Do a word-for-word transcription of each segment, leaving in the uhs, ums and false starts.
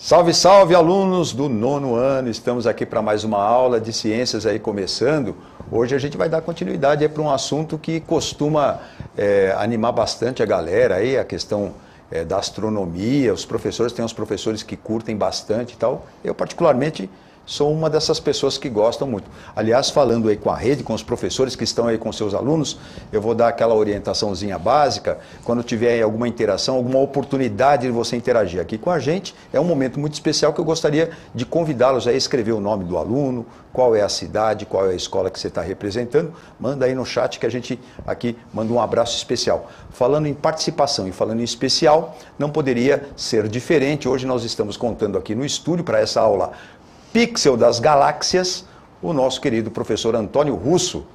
Salve, salve, alunos do nono ano! Estamos aqui para mais uma aula de ciências aí começando. Hoje a gente vai dar continuidade para um assunto que costuma é, animar bastante a galera aí, a questão é, da astronomia. Os professores, tem uns professores que curtem bastante e tal. Eu particularmente sou uma dessas pessoas que gostam muito. Aliás, falando aí com a rede, com os professores que estão aí com seus alunos, eu vou dar aquela orientaçãozinha básica. Quando tiver alguma interação, alguma oportunidade de você interagir aqui com a gente, é um momento muito especial que eu gostaria de convidá-los a escrever o nome do aluno, qual é a cidade, qual é a escola que você está representando. Manda aí no chat que a gente aqui manda um abraço especial. Falando em participação e falando em especial, não poderia ser diferente. Hoje nós estamos contando aqui no estúdio para essa aula Pixel das Galáxias, o nosso querido professor Antônio Russo.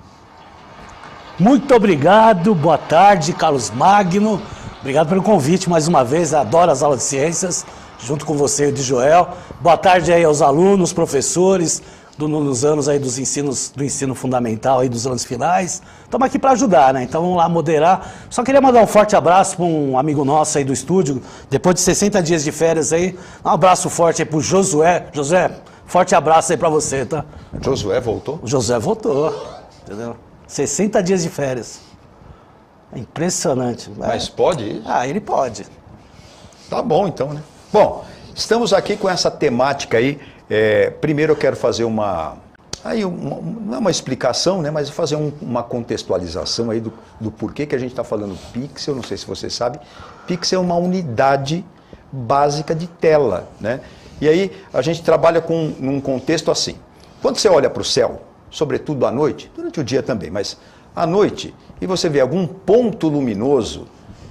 Muito obrigado, boa tarde, Carlos Magno. Obrigado pelo convite mais uma vez, adoro as aulas de ciências, junto com você e o de Joel. Boa tarde aí aos alunos, professores, do, nos anos aí dos ensinos, do ensino fundamental, aí dos anos finais. Estamos aqui para ajudar, né? Então vamos lá moderar. Só queria mandar um forte abraço para um amigo nosso aí do estúdio, depois de sessenta dias de férias aí. Um abraço forte aí para o Josué. Josué, forte abraço aí para você, tá? Josué voltou? O Josué voltou, entendeu? sessenta dias de férias. É impressionante. Mas é. Pode ir? Ah, ele pode. Tá bom então, né? Bom, estamos aqui com essa temática aí. É, primeiro eu quero fazer uma, aí uma, não é uma explicação, né, mas fazer um, uma contextualização aí do, do porquê que a gente está falando pixel. Não sei se você sabe, pixel é uma unidade básica de tela, né? E aí a gente trabalha com num contexto assim. Quando você olha para o céu, sobretudo à noite, durante o dia também, mas à noite, e você vê algum ponto luminoso,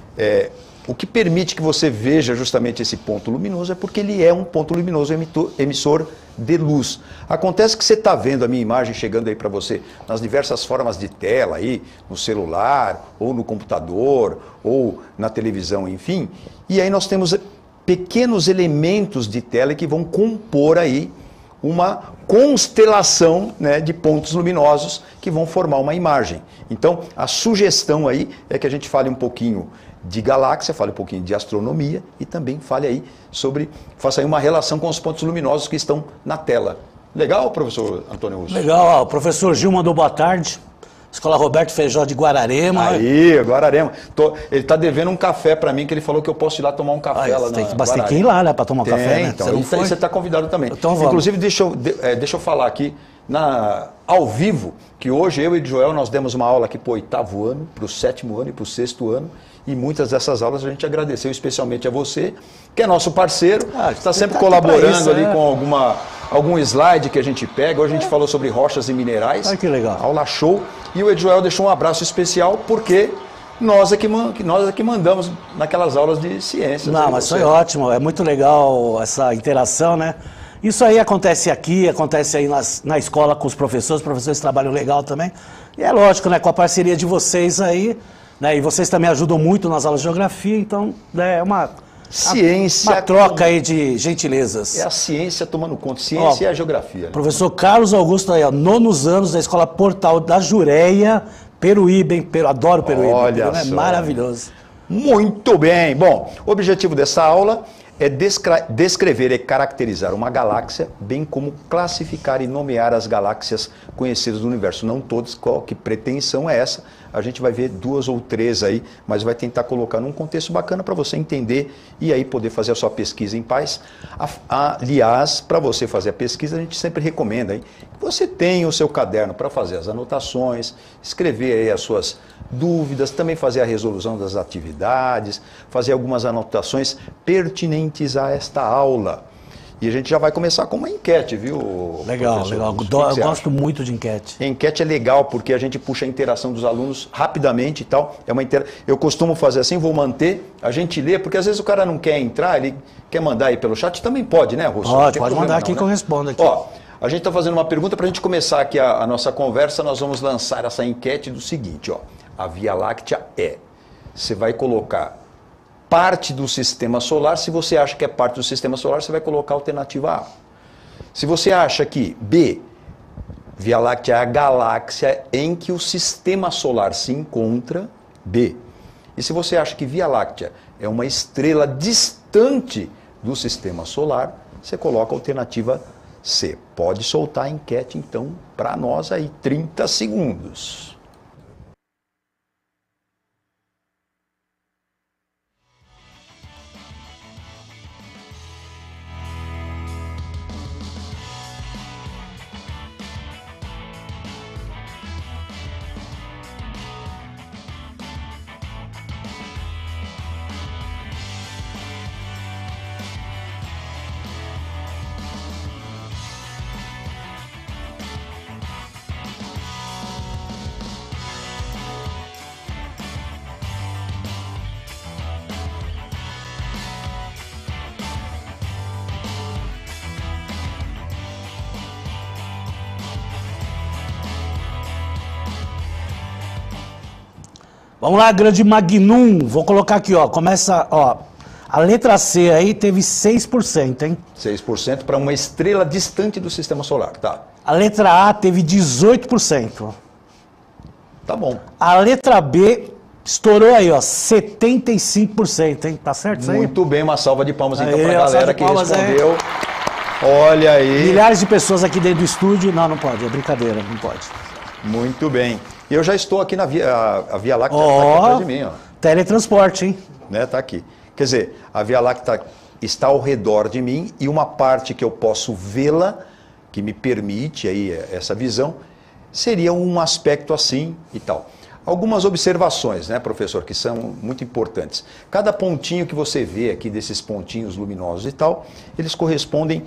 é, o que permite que você veja justamente esse ponto luminoso é porque ele é um ponto luminoso emissor de luz. Acontece que você está vendo a minha imagem chegando aí para você nas diversas formas de tela, aí, no celular, ou no computador, ou na televisão, enfim. E aí nós temos pequenos elementos de tela que vão compor aí uma constelação, né, de pontos luminosos que vão formar uma imagem. Então, a sugestão aí é que a gente fale um pouquinho de galáxia, fale um pouquinho de astronomia e também fale aí sobre, faça aí uma relação com os pontos luminosos que estão na tela. Legal, professor Antônio Russo? Legal, ó, o professor Gil mandou boa tarde. Escola Roberto Feijó de Guararema. Aí, Guararema. Tô, ele está devendo um café para mim, que ele falou que eu posso ir lá tomar um café. Ah, lá tem, na mas tem que ir lá, né, para tomar um tem, café, né? Então, você não foi? Você está convidado também. Então vamos. Inclusive, deixa eu, de, é, deixa eu falar aqui, na, ao vivo, que hoje eu e o Joel, nós demos uma aula aqui para o oitavo ano, para o sétimo ano e para o sexto ano, e muitas dessas aulas a gente agradeceu especialmente a você, que é nosso parceiro, ah, está sempre tá colaborando isso, ali é. com alguma, algum slide que a gente pega. Hoje a gente é. falou sobre rochas e minerais. Ai, que legal. Aula show. E o Edjoel deixou um abraço especial porque nós é que, nós é que mandamos naquelas aulas de ciências. Não, mas foi ótimo, é muito legal essa interação, né? Isso aí acontece aqui, acontece aí nas, na escola com os professores, os professores trabalham legal também. E é lógico, né, com a parceria de vocês aí, né, e vocês também ajudam muito nas aulas de geografia, então né, é uma, ciência, uma troca aí de gentilezas. É a ciência tomando conta, ciência Ó, e a geografia. Né? Professor Carlos Augusto aí, ó, nonos anos da Escola Portal da Jureia, Peruíbe, hein? Peru, adoro Peruíbe, Olha Peru, é maravilhoso. Muito bem, bom, o objetivo dessa aula é descrever e caracterizar uma galáxia, bem como classificar e nomear as galáxias conhecidas do universo. Não todas, qual que pretensão é essa? A gente vai ver duas ou três aí, mas vai tentar colocar num contexto bacana para você entender e aí poder fazer a sua pesquisa em paz. Aliás, para você fazer a pesquisa, a gente sempre recomenda aí que você tenha o seu caderno para fazer as anotações, escrever aí as suas dúvidas, também fazer a resolução das atividades, fazer algumas anotações pertinentes a esta aula. E a gente já vai começar com uma enquete, viu? Legal, legal. Que Eu que gosto muito de enquete. A enquete é legal porque a gente puxa a interação dos alunos rapidamente e tal. É uma intera... Eu costumo fazer assim, vou manter, a gente lê, porque às vezes o cara não quer entrar, ele quer mandar aí pelo chat, também pode, né, Russo? Pode, pode mandar aqui que eu respondo aqui. Ó, a gente está fazendo uma pergunta para a gente começar aqui a, a nossa conversa, nós vamos lançar essa enquete do seguinte, ó. A Via Láctea é, você vai colocar parte do sistema solar. Se você acha que é parte do sistema solar, você vai colocar a alternativa A. Se você acha que B, Via Láctea é a galáxia em que o sistema solar se encontra, B. E se você acha que Via Láctea é uma estrela distante do sistema solar, você coloca a alternativa C. Pode soltar a enquete, então, para nós aí, trinta segundos. Vamos lá, grande Magnum. Vou colocar aqui, ó. Começa, ó. A letra C aí teve seis por cento, hein? seis por cento para uma estrela distante do sistema solar, tá? A letra A teve dezoito por cento. Tá bom. A letra B estourou aí, ó, setenta e cinco por cento, hein? Tá certo isso aí? Muito bem, uma salva de palmas então Aí, para a uma salva galera de que palmas respondeu. Olha aí. Milhares de pessoas aqui dentro do estúdio. Não, não pode, é brincadeira, não pode. Muito bem. E eu já estou aqui na Via, a, a Via Láctea, Ó, tá aqui atrás de mim, ó. Teletransporte, hein? Né, tá aqui. Quer dizer, a Via Láctea está ao redor de mim e uma parte que eu posso vê-la, que me permite aí essa visão, seria um aspecto assim e tal. Algumas observações, né, professor, que são muito importantes. Cada pontinho que você vê aqui, desses pontinhos luminosos e tal, eles correspondem,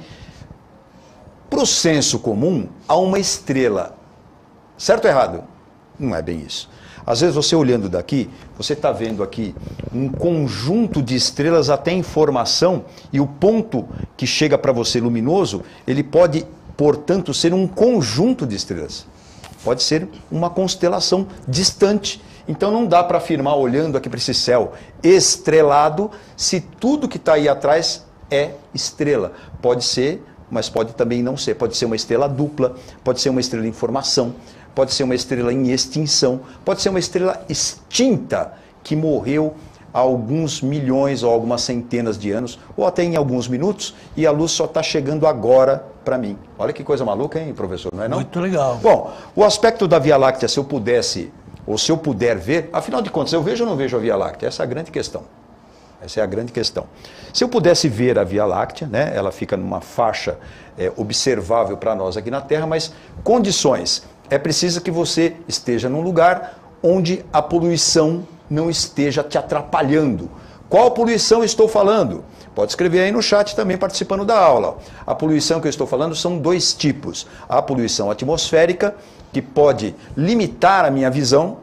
para o senso comum, a uma estrela. Certo ou errado? Não é bem isso. Às vezes você olhando daqui, você está vendo aqui um conjunto de estrelas até em formação e o ponto que chega para você luminoso, ele pode, portanto, ser um conjunto de estrelas. Pode ser uma constelação distante. Então não dá para afirmar, olhando aqui para esse céu estrelado, se tudo que está aí atrás é estrela. Pode ser, mas pode também não ser. Pode ser uma estrela dupla, pode ser uma estrela em formação, pode ser uma estrela em extinção, pode ser uma estrela extinta que morreu há alguns milhões ou algumas centenas de anos, ou até em alguns minutos, e a luz só está chegando agora para mim. Olha que coisa maluca, hein, professor? Não é não? Muito legal. Bom, o aspecto da Via Láctea, se eu pudesse, ou se eu puder ver, afinal de contas, eu vejo ou não vejo a Via Láctea? Essa é a grande questão. Essa é a grande questão. Se eu pudesse ver a Via Láctea, né, ela fica numa faixa é, observável para nós aqui na Terra, mas condições. É preciso que você esteja num lugar onde a poluição não esteja te atrapalhando. Qual poluição estou falando? Pode escrever aí no chat também participando da aula. A poluição que eu estou falando são dois tipos. A poluição atmosférica, que pode limitar a minha visão.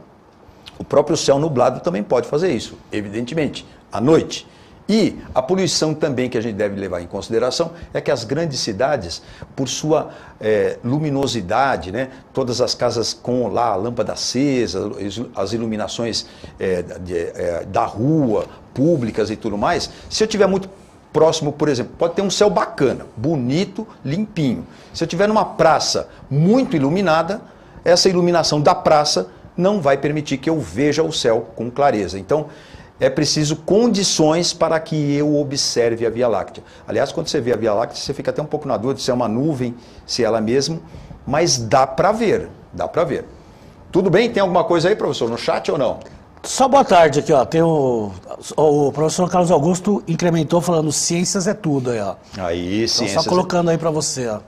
O próprio céu nublado também pode fazer isso, evidentemente, à noite. E a poluição também que a gente deve levar em consideração é que as grandes cidades, por sua é, luminosidade, né, todas as casas com lá a lâmpada acesa, as iluminações é, de, é, da rua, públicas e tudo mais, se eu estiver muito próximo, por exemplo, pode ter um céu bacana, bonito, limpinho. Se eu estiver numa praça muito iluminada, essa iluminação da praça não vai permitir que eu veja o céu com clareza. Então, é preciso condições para que eu observe a Via Láctea. Aliás, quando você vê a Via Láctea, você fica até um pouco na dúvida se é uma nuvem, se é ela mesmo, mas dá para ver, dá para ver. Tudo bem? Tem alguma coisa aí, professor, no chat ou não? Só boa tarde aqui, ó. Tem o, o professor Carlos Augusto incrementou falando ciências é tudo aí, ó. Aí, então, ciências. só colocando aí para você, ó.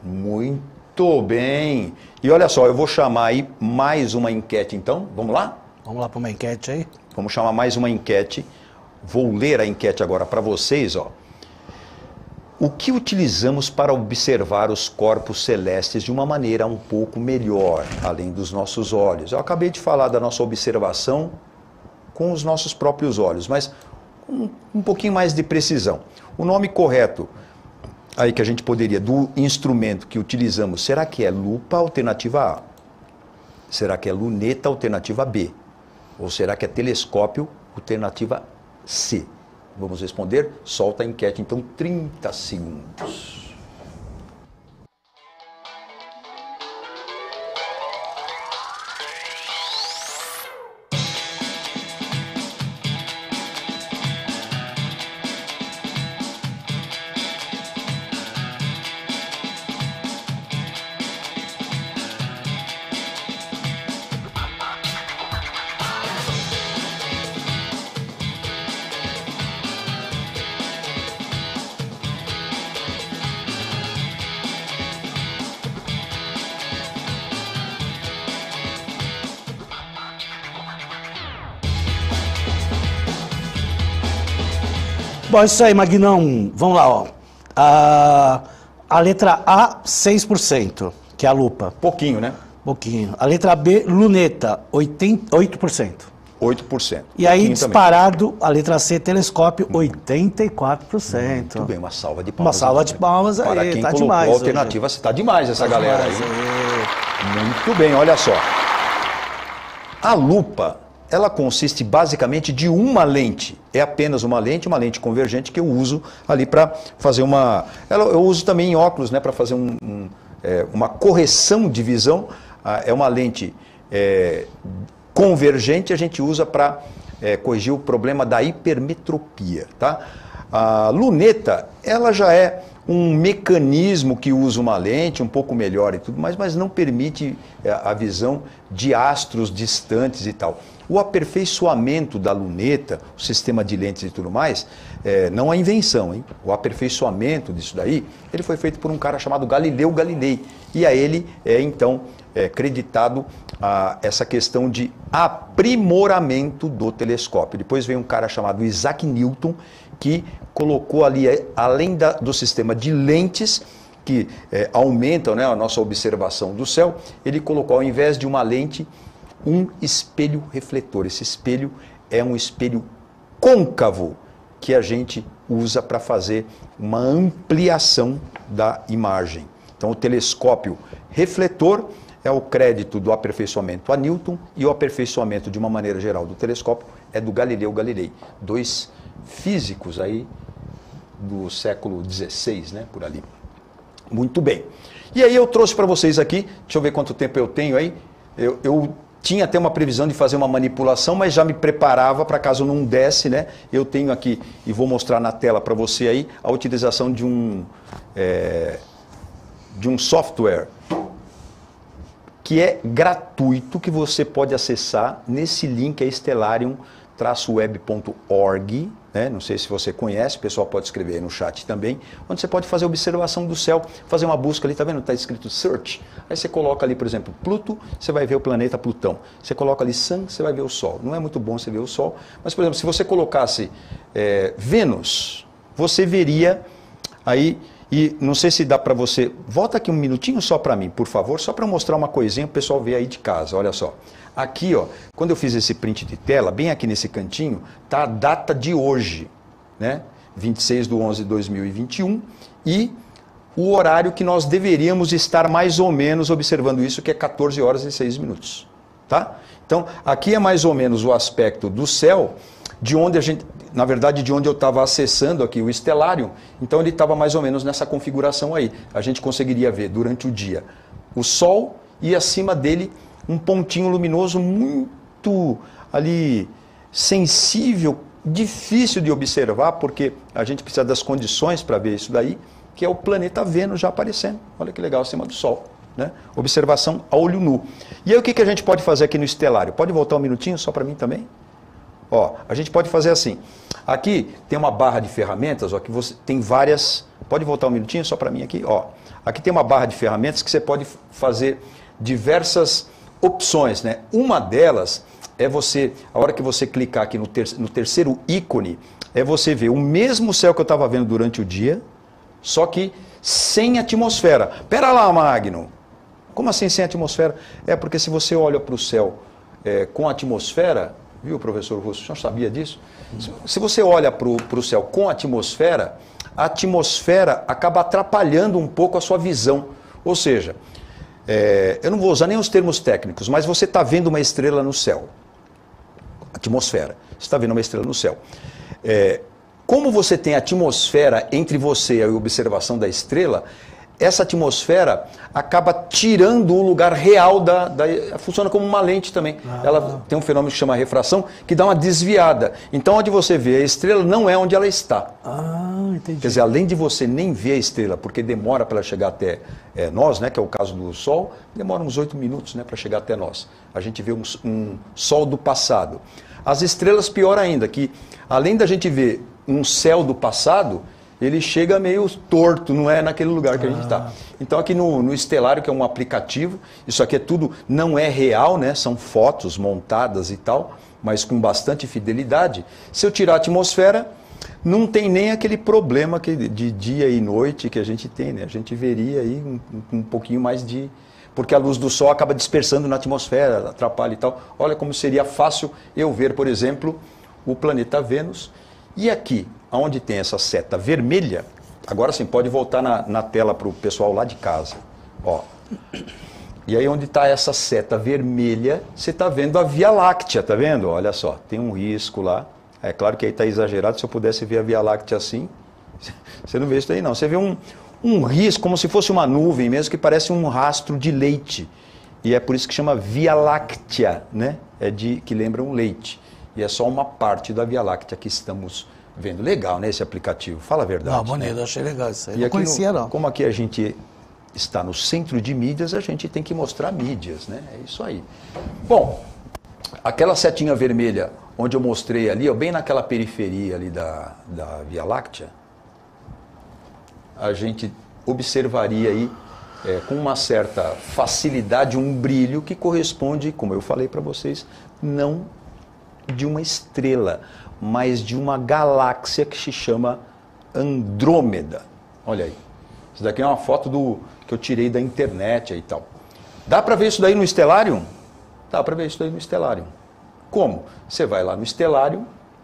Muito bem. E olha só, eu vou chamar aí mais uma enquete, então. Vamos lá? Vamos lá para uma enquete aí. Vamos chamar mais uma enquete. Vou ler a enquete agora para vocês, ó. O que utilizamos para observar os corpos celestes de uma maneira um pouco melhor, além dos nossos olhos? Eu acabei de falar da nossa observação com os nossos próprios olhos, mas com um pouquinho mais de precisão. O nome correto aí que a gente poderia, do instrumento que utilizamos, será que é lupa, alternativa A? Será que é luneta, alternativa B? Ou será que é telescópio, alternativa C? Vamos responder? Solta a enquete, então, trinta segundos. Bom, isso aí, Magnão. Vamos lá, ó. A, a letra A, seis por cento, que é a lupa. Pouquinho, né? Pouquinho. A letra B, luneta, oito por cento. oito por cento. E aí, Pouquinho disparado, também. A letra C, telescópio, oitenta e quatro por cento. Muito bem, uma salva de palmas. Uma salva de palmas aí, para quem tá colocou demais. A alternativa, hoje. Tá demais essa tá galera demais, aí. É. Muito bem, olha só. A lupa, ela consiste basicamente de uma lente. É apenas uma lente, uma lente convergente que eu uso ali para fazer uma... Eu uso também em óculos, né, para fazer um, um, é, uma correção de visão. É uma lente é, convergente, a gente usa para é, corrigir o problema da hipermetropia. Tá? A luneta, ela já é um mecanismo que usa uma lente um pouco melhor e tudo mais, mas não permite a visão de astros distantes e tal. O aperfeiçoamento da luneta, o sistema de lentes e tudo mais, é, não é invenção, hein? O aperfeiçoamento disso daí, ele foi feito por um cara chamado Galileu Galilei. E a ele é então é, creditado a essa questão de aprimoramento do telescópio. Depois veio um cara chamado Isaac Newton, que colocou ali, além da, do sistema de lentes, que é, aumentam, né, a nossa observação do céu, ele colocou, ao invés de uma lente, um espelho refletor. Esse espelho é um espelho côncavo que a gente usa para fazer uma ampliação da imagem. Então, o telescópio refletor é o crédito do aperfeiçoamento a Newton e o aperfeiçoamento, de uma maneira geral, do telescópio é do Galileu Galilei. Dois físicos aí do século dezesseis, né, por ali. Muito bem. E aí eu trouxe para vocês aqui, deixa eu ver quanto tempo eu tenho aí, eu... eu tinha até uma previsão de fazer uma manipulação, mas já me preparava para caso não desse, né? Eu tenho aqui, e vou mostrar na tela para você aí, a utilização de um, é, de um software que é gratuito, que você pode acessar nesse link, é stellarium traço web ponto org, né? Não sei se você conhece, o pessoal pode escrever aí no chat também, onde você pode fazer observação do céu, fazer uma busca ali, tá vendo? Está escrito search, aí você coloca ali, por exemplo, Pluto, você vai ver o planeta Plutão, você coloca ali Sun, você vai ver o Sol. Não é muito bom você ver o Sol, mas, por exemplo, se você colocasse é, Vênus, você veria aí, e não sei se dá para você, volta aqui um minutinho só para mim, por favor, só para mostrar uma coisinha para o pessoal ver aí de casa, olha só. Aqui, ó, quando eu fiz esse print de tela, bem aqui nesse cantinho, tá a data de hoje, né? vinte e seis de onze de dois mil e vinte e um, e o horário que nós deveríamos estar mais ou menos observando isso, que é quatorze horas e seis minutos, tá? Então, aqui é mais ou menos o aspecto do céu, de onde a gente, na verdade, de onde eu estava acessando aqui o Stellarium, então ele estava mais ou menos nessa configuração aí. A gente conseguiria ver durante o dia o Sol e acima dele um pontinho luminoso muito ali sensível, difícil de observar, porque a gente precisa das condições para ver isso daí, que é o planeta Vênus já aparecendo. Olha que legal, acima do Sol, né? Observação a olho nu. E aí o que, que a gente pode fazer aqui no estelário? Pode voltar um minutinho só para mim também? Ó, a gente pode fazer assim. Aqui tem uma barra de ferramentas, ó, que você tem várias... Pode voltar um minutinho só para mim aqui? Ó, aqui tem uma barra de ferramentas que você pode fazer diversas opções, né? Uma delas é você, a hora que você clicar aqui no, ter, no terceiro ícone, é você ver o mesmo céu que eu estava vendo durante o dia, só que sem atmosfera. Pera lá, Magno. Como assim sem atmosfera? É porque se você olha para o céu é, com atmosfera, viu, professor Russo? O senhor sabia disso? Se, se você olha para o céu com atmosfera, a atmosfera acaba atrapalhando um pouco a sua visão. Ou seja, É, eu não vou usar nem os termos técnicos, mas você está vendo uma estrela no céu. Atmosfera. Você está vendo uma estrela no céu. É, como você tem atmosfera entre você e a observação da estrela, essa atmosfera acaba tirando o lugar real da... da funciona como uma lente também. Ah. Ela tem um fenômeno que chama refração, que dá uma desviada. Então, onde você vê a estrela não é onde ela está. Ah, entendi. Quer dizer, além de você nem ver a estrela, porque demora para ela chegar até é, nós, né, que é o caso do Sol, demora uns oito minutos, né, para chegar até nós. A gente vê um, um Sol do passado. As estrelas, pior ainda, que além da gente ver um céu do passado, ele chega meio torto, não é naquele lugar que a gente está. Então aqui no, no Stellarium, que é um aplicativo, isso aqui é tudo, não é real, né? São fotos montadas e tal, mas com bastante fidelidade. Se eu tirar a atmosfera, não tem nem aquele problema que, de dia e noite que a gente tem, né? A gente veria aí um, um pouquinho mais de... Porque a luz do Sol acaba dispersando na atmosfera, atrapalha e tal. Olha como seria fácil eu ver, por exemplo, o planeta Vênus. E aqui, onde tem essa seta vermelha, agora sim, pode voltar na, na tela para o pessoal lá de casa. Ó. E aí onde está essa seta vermelha, você está vendo a Via Láctea, tá vendo? Olha só, tem um risco lá. É claro que aí está exagerado, se eu pudesse ver a Via Láctea assim, você não vê isso aí não. Você vê um, um risco, como se fosse uma nuvem mesmo, que parece um rastro de leite. E é por isso que chama Via Láctea, né? É de, que lembra um leite. E é só uma parte da Via Láctea que estamos vendo. Legal, né, esse aplicativo? Fala a verdade. Não, bonito, né? Eu achei legal isso aí. E não conhecia, no, não. Como aqui a gente está no centro de mídias, a gente tem que mostrar mídias, né? É isso aí. Bom, aquela setinha vermelha onde eu mostrei ali, ó, bem naquela periferia ali da, da Via Láctea, a gente observaria aí é, com uma certa facilidade um brilho que corresponde, como eu falei para vocês, não de uma estrela, mas de uma galáxia que se chama Andrômeda. Olha aí. Isso daqui é uma foto do, que eu tirei da internet e tal. Dá para ver isso daí no Stellarium? Dá para ver isso daí no Stellarium. Como? Você vai lá no Stellarium,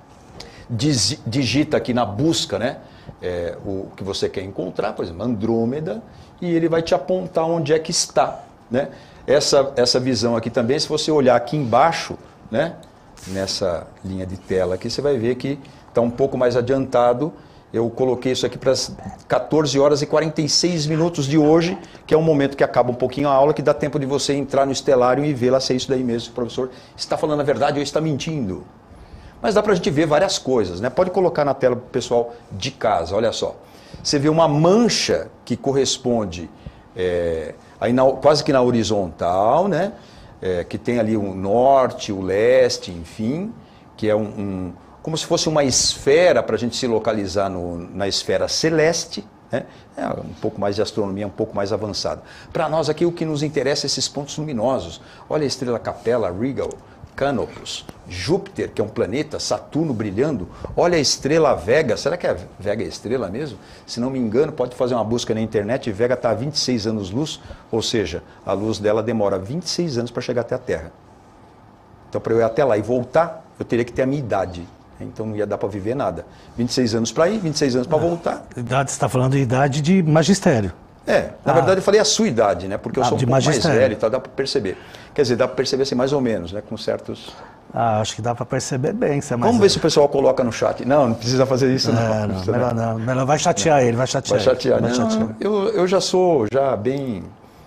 digita aqui na busca, né, é, o que você quer encontrar, por exemplo, Andrômeda, e ele vai te apontar onde é que está, né? Essa, essa visão aqui também, se você olhar aqui embaixo, né, nessa linha de tela aqui, você vai ver que está um pouco mais adiantado. Eu coloquei isso aqui para as quatorze horas e quarenta e seis minutos de hoje, que é um momento que acaba um pouquinho a aula, que dá tempo de você entrar no Stellarium e ver lá se é isso daí mesmo, o professor está falando a verdade ou está mentindo. Mas dá para a gente ver várias coisas, né? Pode colocar na tela para o pessoal de casa, olha só. Você vê uma mancha que corresponde é, aí na, quase que na horizontal, né? É, que tem ali o norte, o leste, enfim, que é um... um como se fosse uma esfera para a gente se localizar no, na esfera celeste, né? É um pouco mais de astronomia, um pouco mais avançada. Para nós aqui o que nos interessa é esses pontos luminosos. Olha a estrela Capella, Regal, Canopus, Júpiter, que é um planeta, Saturno brilhando. Olha a estrela Vega, será que a Vega é estrela mesmo? Se não me engano, pode fazer uma busca na internet, Vega está a vinte e seis anos-luz, ou seja, a luz dela demora vinte e seis anos para chegar até a Terra. Então, para eu ir até lá e voltar, eu teria que ter a minha idade. Então não ia dar para viver nada. vinte e seis anos para ir, vinte e seis anos para voltar. Idade, você está falando de idade de magistério. É, na ah. verdade eu falei a sua idade, né? Porque eu ah, sou um pouco magistério. mais velho e tal, dá para perceber. Quer dizer, dá para perceber assim mais ou menos, né? Com certos... Ah, acho que dá para perceber bem. Você é mais Vamos ver se o pessoal coloca no chat. Não, não precisa fazer isso não. É, não, melhor não. Melhor vai chatear não. ele, vai chatear. Vai chatear, ele. Vai não, chatear. Eu, eu já sou já bem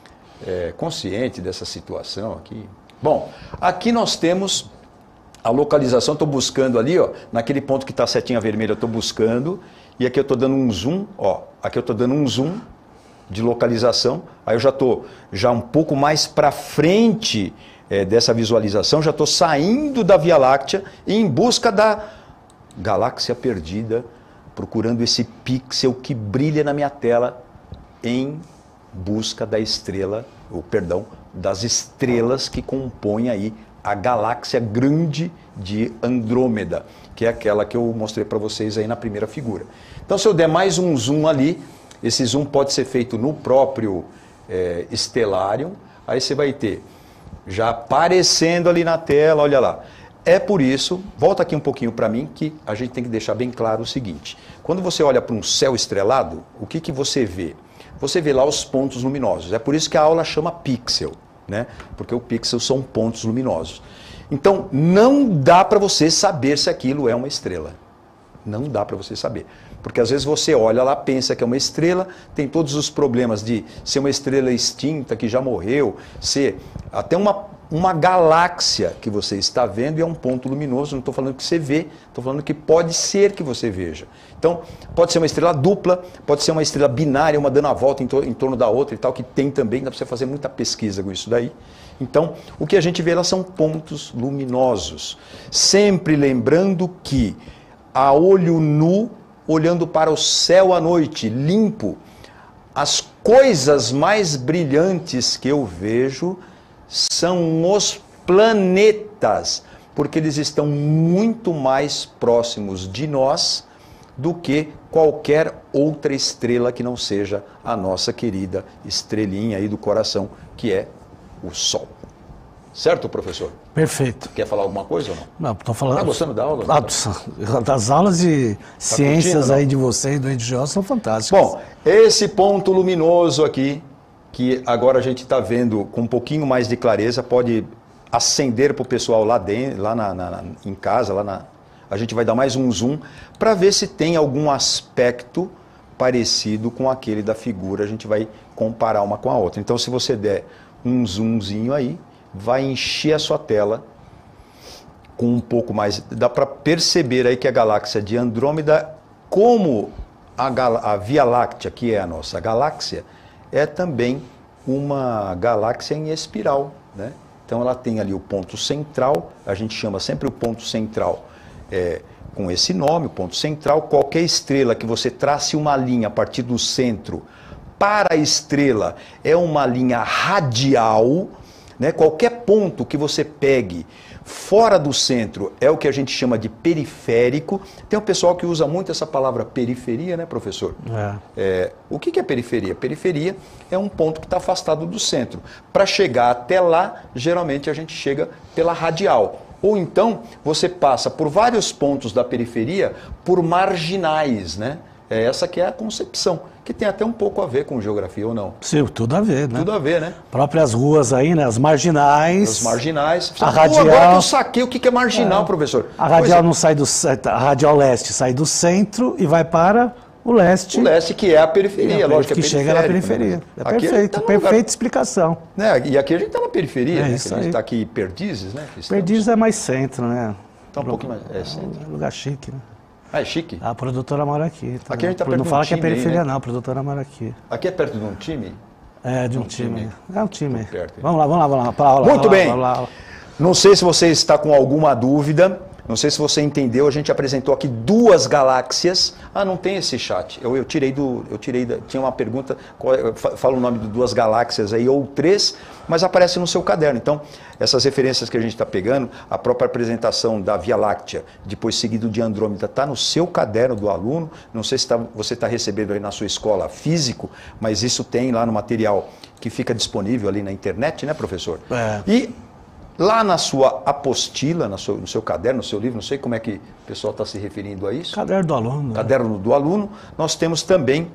é, consciente dessa situação aqui. Bom, aqui nós temos... A localização, estou buscando ali, ó, naquele ponto que está a setinha vermelha, eu estou buscando, e aqui eu estou dando um zoom, ó, aqui eu estou dando um zoom de localização, aí eu já estou já um pouco mais para frente é, dessa visualização, já estou saindo da Via Láctea em busca da galáxia perdida, procurando esse pixel que brilha na minha tela em busca da estrela, ou perdão, das estrelas que compõem aí a galáxia grande de Andrômeda, que é aquela que eu mostrei para vocês aí na primeira figura. Então, se eu der mais um zoom ali, esse zoom pode ser feito no próprio é, Stellarium, aí você vai ter já aparecendo ali na tela, olha lá. É por isso, volta aqui um pouquinho para mim, que a gente tem que deixar bem claro o seguinte. Quando você olha para um céu estrelado, o que, que você vê? Você vê lá os pontos luminosos. É por isso que a aula chama pixel. Né? Porque o pixel são pontos luminosos. Então, não dá para você saber se aquilo é uma estrela. Não dá para você saber. Porque às vezes você olha lá, pensa que é uma estrela, tem todos os problemas de ser uma estrela extinta, que já morreu, ser até uma, uma galáxia que você está vendo e é um ponto luminoso. Não estou falando que você vê, estou falando que pode ser que você veja. Então, pode ser uma estrela dupla, pode ser uma estrela binária, uma dando a volta em, to em torno da outra e tal, que tem também, dá para você fazer muita pesquisa com isso daí. Então, o que a gente vê lá são pontos luminosos. Sempre lembrando que, a olho nu, olhando para o céu à noite, limpo, as coisas mais brilhantes que eu vejo são os planetas, porque eles estão muito mais próximos de nós do que qualquer outra estrela que não seja a nossa querida estrelinha aí do coração, que é o Sol. Certo, professor? Perfeito. Quer falar alguma coisa ou não? Não, estou falando... Está gostando da aula? Ah, das aulas de tá ciências aí de vocês, do Edgeo, são fantásticas. Bom, esse ponto luminoso aqui, que agora a gente está vendo com um pouquinho mais de clareza, pode acender para o pessoal lá, dentro, lá na, na, em casa, lá na... A gente vai dar mais um zoom para ver se tem algum aspecto parecido com aquele da figura. A gente vai comparar uma com a outra. Então, se você der um zoomzinho aí, vai encher a sua tela com um pouco mais... Dá para perceber aí que a galáxia de Andrômeda, como a, gal... a Via Láctea, que é a nossa galáxia, é também uma galáxia em espiral, né? Então, ela tem ali o ponto central, a gente chama sempre o ponto central É, com esse nome, o ponto central. Qualquer estrela que você trace uma linha a partir do centro para a estrela é uma linha radial, né? Qualquer ponto que você pegue fora do centro é o que a gente chama de periférico. Tem um pessoal que usa muito essa palavra periferia, né, professor? É. É, o que é periferia? Periferia é um ponto que está afastado do centro. Para chegar até lá, geralmente a gente chega pela radial. Ou então, você passa por vários pontos da periferia por marginais, né? É essa que é a concepção, que tem até um pouco a ver com geografia ou não? Sim, tudo a ver, né? Tudo a ver, né? Próprias ruas aí, né? As marginais. As marginais. A radial... Agora que eu saquei o que é marginal, é. professor. A radial é. não sai do... A radial leste sai do centro e vai para... O leste. O leste, que é a periferia, é, lógico que é que chega na periferia. Né? É aqui perfeito, tá perfeita lugar... explicação. Né? E aqui a gente está na periferia, é né? Isso a gente está aí. aqui em Perdizes, né? Perdizes é mais centro, né? Está um pouco mais. É centro. É um lugar chique, né? Ah, é chique? A produtora mora aqui. Tá? Aqui a gente está perto Não de um fala que é time periferia, aí, né? não. A produtora mora aqui. Aqui é perto de um time? É, de um, um time. time. É um time. Perto, vamos lá, vamos lá, vamos lá. Pra aula, Muito pra bem. Lá, pra lá. Não sei se você está com alguma dúvida. Não sei se você entendeu, a gente apresentou aqui duas galáxias. Ah, não tem esse chat. Eu, eu tirei do. Eu tirei da, tinha uma pergunta, qual, fala o nome de duas galáxias aí, ou três, mas aparece no seu caderno. Então, essas referências que a gente está pegando, a própria apresentação da Via Láctea, depois seguido de Andrômeda, está no seu caderno do aluno. Não sei se tá, você está recebendo aí na sua escola físico, mas isso tem lá no material que fica disponível ali na internet, né, professor? É. E lá na sua apostila, no seu, no seu caderno, no seu livro, não sei como é que o pessoal está se referindo a isso. Caderno do aluno. Caderno do aluno. Nós temos também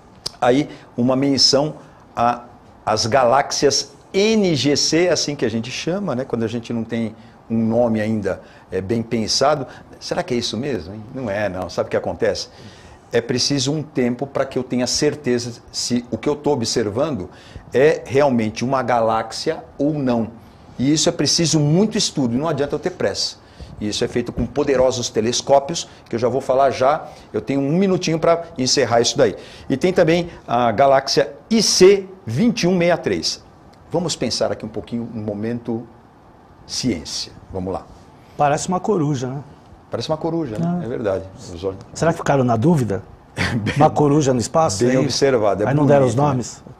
aí uma menção às galáxias N G C, assim que a gente chama, né? Quando a gente não tem um nome ainda é, bem pensado. Será que é isso mesmo? Hein? Não é, não. Sabe o que acontece? É preciso um tempo para que eu tenha certeza se o que eu estou observando é realmente uma galáxia ou não. E isso é preciso muito estudo, não adianta eu ter pressa. E isso é feito com poderosos telescópios, que eu já vou falar já, eu tenho um minutinho para encerrar isso daí. E tem também a galáxia I C vinte e um sessenta e três. Vamos pensar aqui um pouquinho no momento ciência. Vamos lá. Parece uma coruja, né? Parece uma coruja, né? Ah. É verdade. Os olhos... Será que ficaram na dúvida? bem, uma coruja no espaço? Bem aí? observado. É aí bonito, não deram os nomes? Né?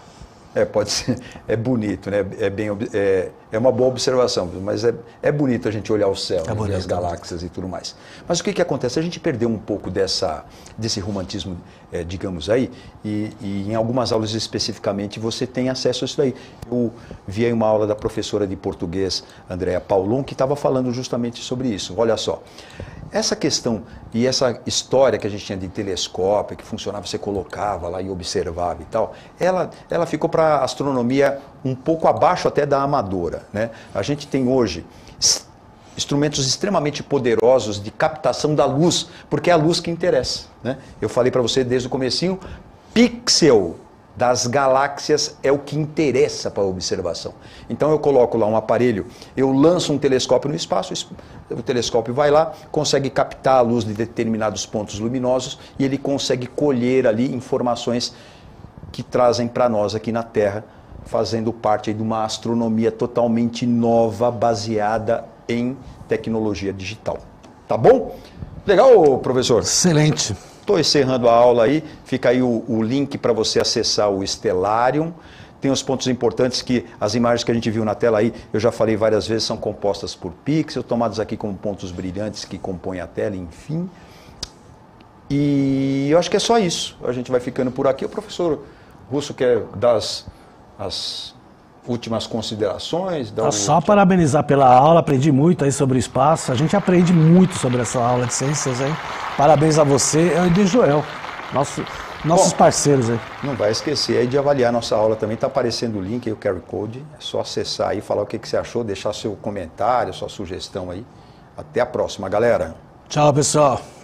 É, pode ser, é bonito, né? É, bem, é, é uma boa observação, mas é, é bonito a gente olhar o céu, é né? bonito, E as galáxias e tudo mais. Mas o que, que acontece? A gente perdeu um pouco dessa, desse romantismo, é, digamos aí, e, e em algumas aulas especificamente você tem acesso a isso daí. Eu vi aí uma aula da professora de português, Andréa Paulon, que estava falando justamente sobre isso. Olha só, essa questão e essa história que a gente tinha de telescópio, que funcionava, você colocava lá e observava e tal, ela, ela ficou para a astronomia um pouco abaixo até da amadora, né? A gente tem hoje instrumentos extremamente poderosos de captação da luz, porque é a luz que interessa, né? Eu falei para você desde o comecinho, pixel das galáxias é o que interessa para a observação. Então eu coloco lá um aparelho, eu lanço um telescópio no espaço, o telescópio vai lá, consegue captar a luz de determinados pontos luminosos e ele consegue colher ali informações que trazem para nós aqui na Terra, fazendo parte aí de uma astronomia totalmente nova, baseada em tecnologia digital. Tá bom? Legal, professor? Excelente. Estou encerrando a aula aí, fica aí o, o link para você acessar o Stellarium. Tem os pontos importantes que as imagens que a gente viu na tela aí, eu já falei várias vezes, são compostas por pixels, tomados aqui como pontos brilhantes que compõem a tela, enfim. E eu acho que é só isso. A gente vai ficando por aqui. O professor Russo quer dar as, as últimas considerações? Tá só parabenizar pela aula, aprendi muito aí sobre o espaço. A gente aprende muito sobre essa aula de ciências aí. Parabéns a você e de Joel, nosso, nossos Bom, parceiros aí. Não vai esquecer aí de avaliar nossa aula também. Está aparecendo o link aí, o Q R Code. É só acessar aí, falar o que, que você achou, deixar seu comentário, sua sugestão aí. Até a próxima, galera. Tchau, pessoal.